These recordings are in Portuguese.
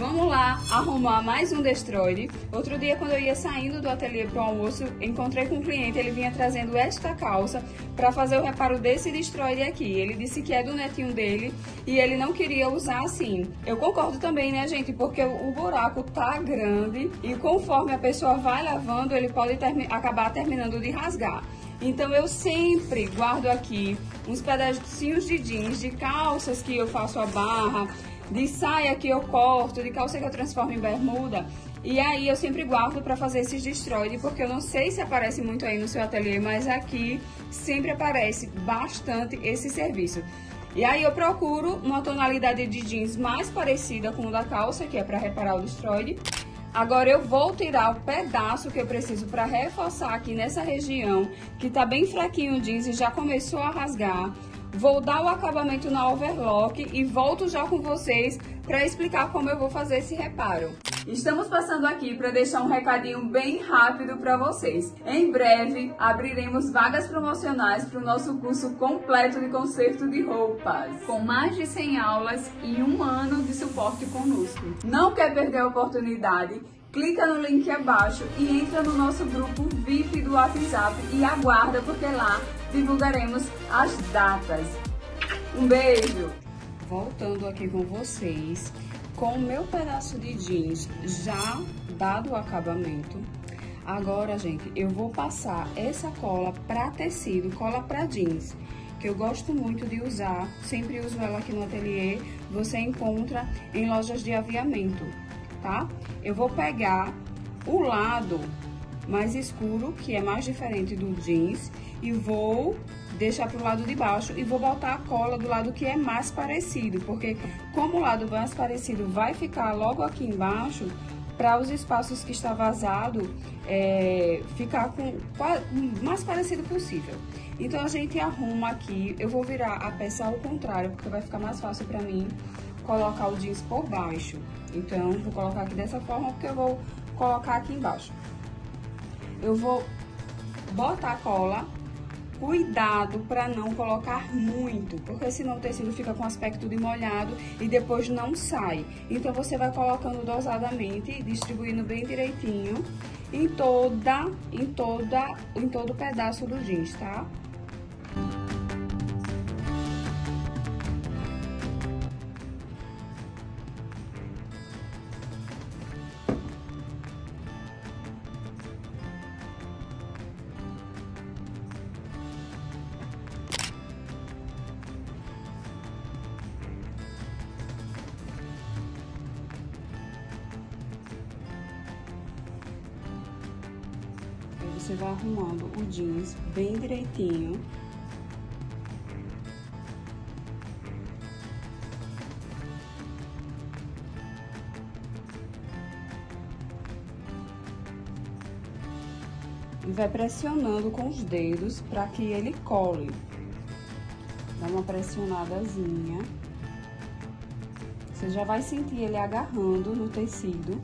Vamos lá arrumar mais um destroide. Outro dia, quando eu ia saindo do ateliê para o almoço, encontrei com um cliente, ele vinha trazendo esta calça para fazer o reparo desse destroide aqui. Ele disse que é do netinho dele e ele não queria usar assim. Eu concordo também, né, gente? Porque o buraco tá grande e conforme a pessoa vai lavando, ele pode acabar terminando de rasgar. Então eu sempre guardo aqui uns pedacinhos de jeans, de calças que eu faço a barra, de saia que eu corto, de calça que eu transformo em bermuda. E aí eu sempre guardo para fazer esses destroide, porque eu não sei se aparece muito aí no seu ateliê, mas aqui sempre aparece bastante esse serviço. E aí eu procuro uma tonalidade de jeans mais parecida com o da calça, que é para reparar o destroide. Agora eu vou tirar o pedaço que eu preciso para reforçar aqui nessa região, que tá bem fraquinho o jeans e já começou a rasgar. Vou dar o acabamento na overlock e volto já com vocês para explicar como eu vou fazer esse reparo. Estamos passando aqui para deixar um recadinho bem rápido para vocês. Em breve abriremos vagas promocionais para o nosso curso completo de conserto de roupas, com mais de 100 aulas e 1 ano de suporte conosco. Não quer perder a oportunidade? Clica no link abaixo e entra no nosso grupo VIP do WhatsApp e aguarda, porque lá divulgaremos as datas. Um beijo! Voltando aqui com vocês, com o meu pedaço de jeans já dado o acabamento. Agora, gente, eu vou passar essa cola para tecido, cola para jeans, que eu gosto muito de usar, sempre uso ela aqui no ateliê, você encontra em lojas de aviamento, tá? Eu vou pegar o lado mais escuro, que é mais diferente do jeans, e vou deixar pro lado de baixo e vou botar a cola do lado que é mais parecido, porque como o lado mais parecido vai ficar logo aqui embaixo, para os espaços que está vazado, ficar com o mais parecido possível. Então a gente arruma aqui, eu vou virar a peça ao contrário, porque vai ficar mais fácil para mim colocar o jeans por baixo. Então vou colocar aqui dessa forma, porque eu vou colocar aqui embaixo. Eu vou botar a cola. Cuidado para não colocar muito, porque senão o tecido fica com aspecto de molhado e depois não sai. Então você vai colocando dosadamente, distribuindo bem direitinho em todo o pedaço do jeans, tá? Você vai arrumando o jeans bem direitinho. E vai pressionando com os dedos para que ele cole. Dá uma pressionadazinha. Você já vai sentir ele agarrando no tecido.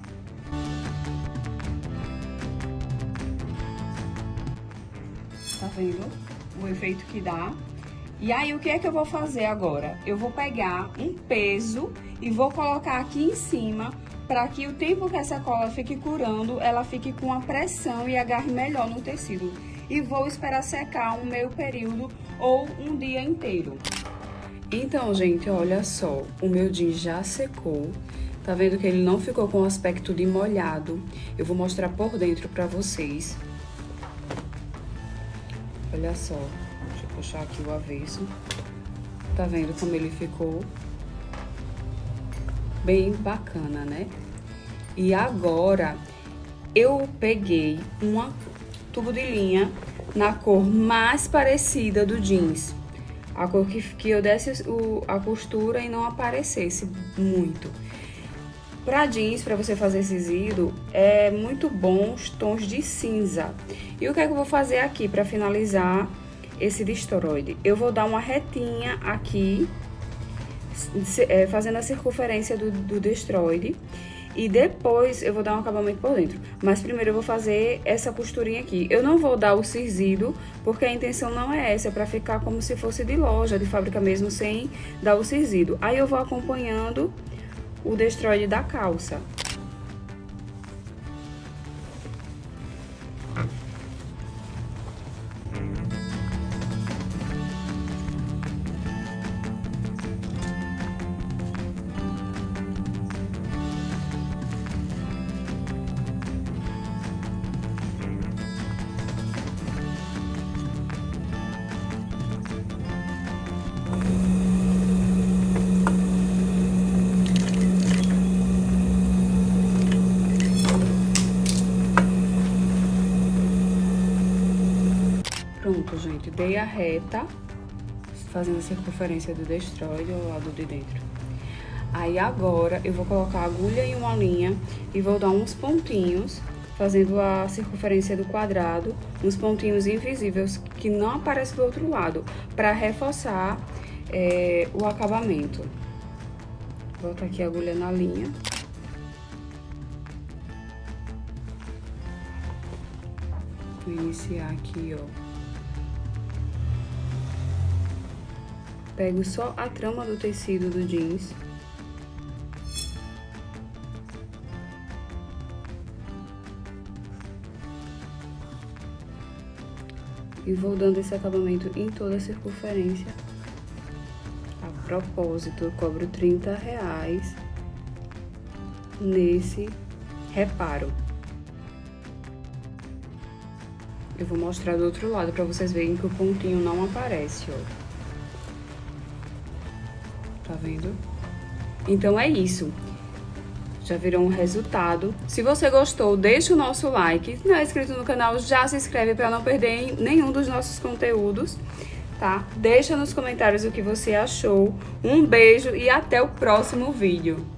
Tá vendo o efeito que dá? E aí, o que é que eu vou fazer agora? Eu vou pegar um peso e vou colocar aqui em cima, para que o tempo que essa cola fique curando, ela fique com a pressão e agarre melhor no tecido. E vou esperar secar um meio período ou um dia inteiro. Então, gente, olha só, o meu jeans já secou. Tá vendo que ele não ficou com aspecto de molhado? Eu vou mostrar por dentro pra vocês. Olha só, deixa eu puxar aqui o avesso. Tá vendo como ele ficou? Bem bacana, né? E agora, eu peguei um tubo de linha na cor mais parecida do jeans. A cor que eu desse a costura e não aparecesse muito. Para jeans, para você fazer esse zido, é muito bom os tons de cinza. E o que é que eu vou fazer aqui para finalizar esse destroide? Eu vou dar uma retinha aqui, fazendo a circunferência do destroide. E depois eu vou dar um acabamento por dentro. Mas primeiro eu vou fazer essa costurinha aqui. Eu não vou dar o cirzido, porque a intenção não é essa. É pra ficar como se fosse de loja, de fábrica mesmo, sem dar o cirzido. Aí eu vou acompanhando o destroide da calça. Pronto, gente, dei a reta, fazendo a circunferência do destroide ao lado de dentro. Aí agora eu vou colocar a agulha em uma linha e vou dar uns pontinhos, fazendo a circunferência do quadrado, uns pontinhos invisíveis que não aparecem do outro lado, para reforçar o acabamento. Vou botar aqui a agulha na linha. Vou iniciar aqui, ó. Pego só a trama do tecido do jeans. E vou dando esse acabamento em toda a circunferência. A propósito, eu cobro R$30 nesse reparo. Eu vou mostrar do outro lado para vocês verem que o pontinho não aparece, ó. Tá vendo? Então é isso. Já viram o resultado. Se você gostou, deixa o nosso like. Se não é inscrito no canal, já se inscreve para não perder nenhum dos nossos conteúdos, tá? Deixa nos comentários o que você achou. Um beijo e até o próximo vídeo.